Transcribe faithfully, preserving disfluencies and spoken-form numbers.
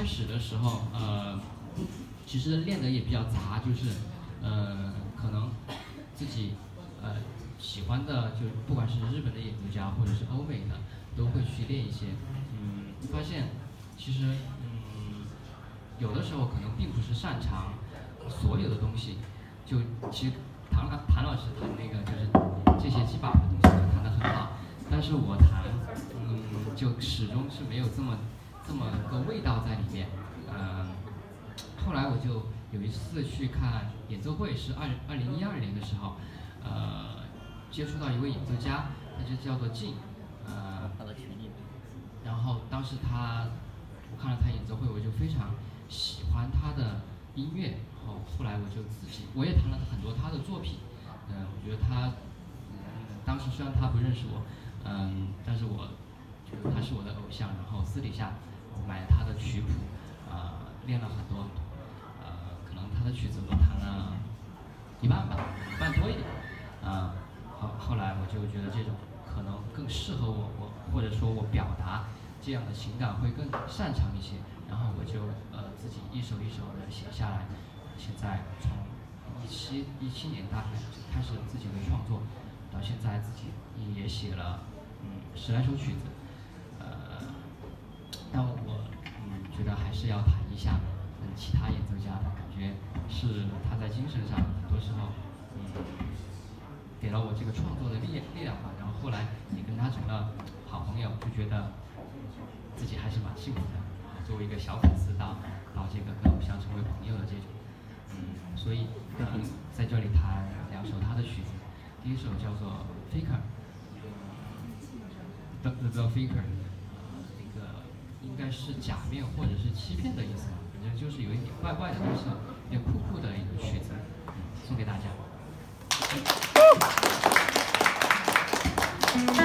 开始的时候，呃，其实练的也比较杂，就是呃，可能自己呃喜欢的，就不管是日本的演奏家或者是欧美的，都会去练一些。嗯，发现其实嗯，有的时候可能并不是擅长所有的东西，就其实唐老谭老师弹那个就是这些基本的东西就弹得很好，但是我弹嗯就始终是没有这么这么个味道在里面。嗯，后来我就有一次去看演奏会，是二二零一二年的时候，呃，接触到一位演奏家，他就叫做静，呃，然后当时他我看了他演奏会，我就非常喜欢他的音乐，然后后来我就自己我也弹了很多他的作品，嗯、呃，我觉得他，嗯，当时虽然他不认识我，嗯，但是我觉得他是我的偶像，然后私底下我买了他的曲谱，呃，练了很多，呃，可能他的曲子我弹了一半吧，一半多一点，啊、呃，后后来我就觉得这种可能更适合我，我或者说我表达这样的情感会更擅长一些，然后我就呃自己一首一首的写下来，现在从一七一七年大概就开始自己的创作，到现在自己也写了嗯十来首曲子，呃，但我嗯觉得还是要谈一下跟其他演奏家的感觉，是他在精神上很多时候嗯给了我这个创作的力力量吧，然后后来也跟他成了好朋友，就觉得自己还是蛮幸福的。作为一个小粉丝到到这个跟偶像成为朋友的这种，嗯，所以呃在这里弹两首他的曲子，第一首叫做 Faker，The The The Faker， 呃，那个应该是假面或者是欺骗的意思，反正就是有一点怪怪的东西，有点酷酷的一个曲子，嗯，送给大家。